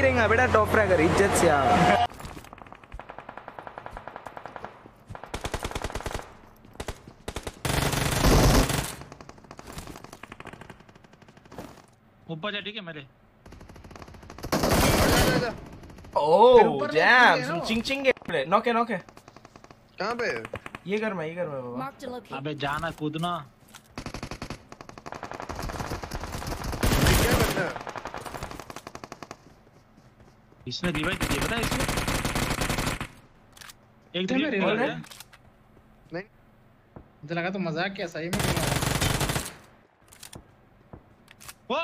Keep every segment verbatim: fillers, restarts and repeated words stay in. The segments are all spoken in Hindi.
रहेगा बेटा टॉप फ्रैगर इज्जत से आओ। ऊपर जा ठीक है मेरे। ओह जैम चिंग चिंग नॉक है नॉक है। कहां पे? ये घर में ये घर में बाबा। अबे जाना कूदना। क्या करना? इसने रिवाइव दिया पता है इसने। एक दिन रिवाइव रिवाइव है। नहीं मुझे लगा तो मजाक क्या सही में। वो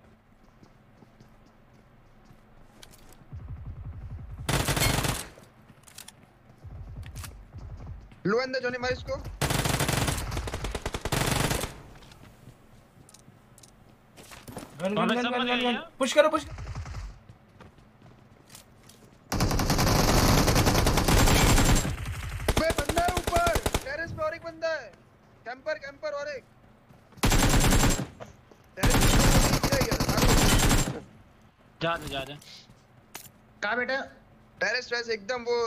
लो अंदर जोनी मार इसको। Gun gun gun gun gun push करो पुश। बे बंदा है ऊपर टेरेस पे और एक बंदा है। कैंपर कैंपर और एक टेरेस पे जा जा जा। कहां बेटा? टेरेस टेरेस एकदम वो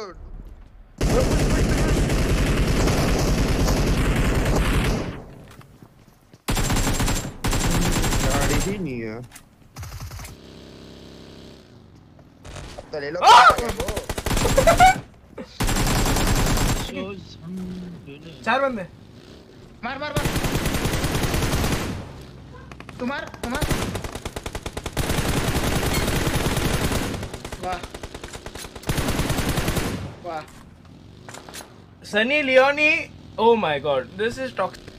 गाड़ी ही नहीं है। तो ले लो चार बंदे। मार मार मार तू मार तू मार। वाह वाह Sunny Leone, oh my god, this is toxic.